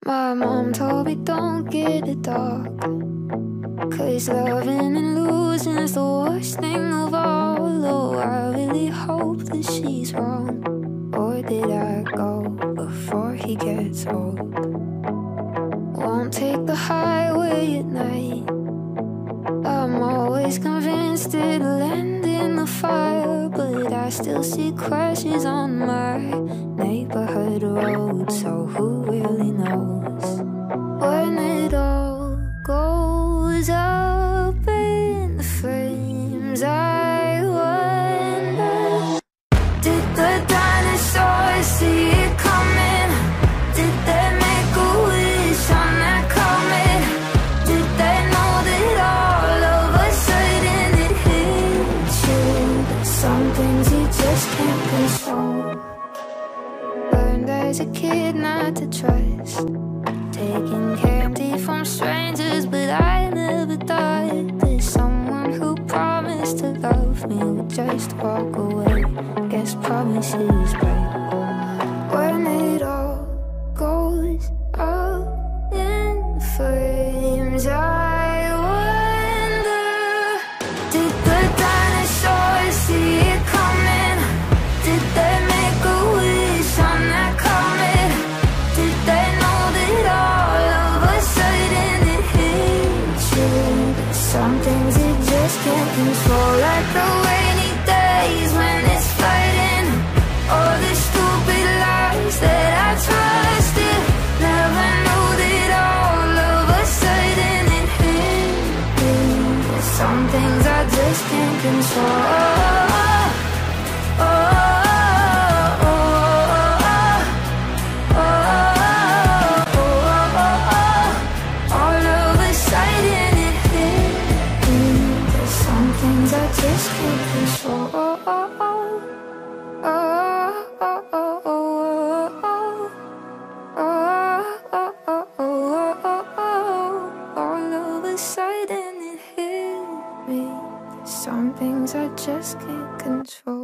My mom told me don't get a dog, 'cause loving and losing's the worst thing of all. Oh, I really hope that she's wrong. Or did I go before he gets old? Won't take the highway at night. I'm always convinced it'll end in the fire, but I still see crashes on my neighborhood road. So who really knows when it all goes up in the flames? I wonder, did the dinosaurs see it coming? Did they make a wish on that comet? Did they know that all of a sudden it hits you? But some things you just can't control. Learned as a kid not to trust, taking candy from strangers, but I never thought that someone who promised to love me would just walk away. Guess promises break. When it all goes up in flames, I wonder, did the dinosaurs see it coming? Did they make a wish on that comet? Did they know that all of a sudden it hits you? But some things you just can't control, like the rainy days when it's flooding, all the stupid lies that I trusted. Never knew that all of a sudden it hit me. But some things I just can't control. All of a sudden it hit me. There's some things I just can't control. All of a sudden it hit me. Some things I just can't control.